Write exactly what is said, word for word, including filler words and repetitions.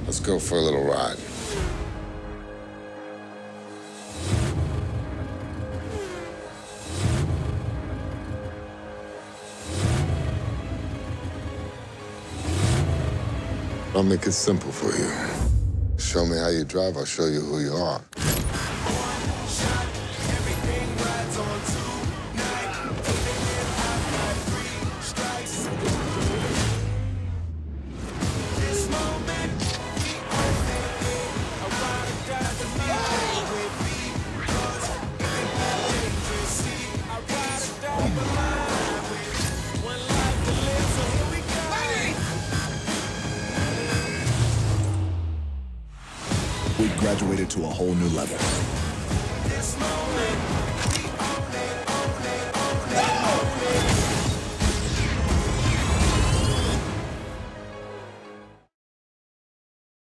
Let's go for a little ride. I'll make it simple for you. Show me how you drive, I'll show you who you are. We've graduated to a whole new level.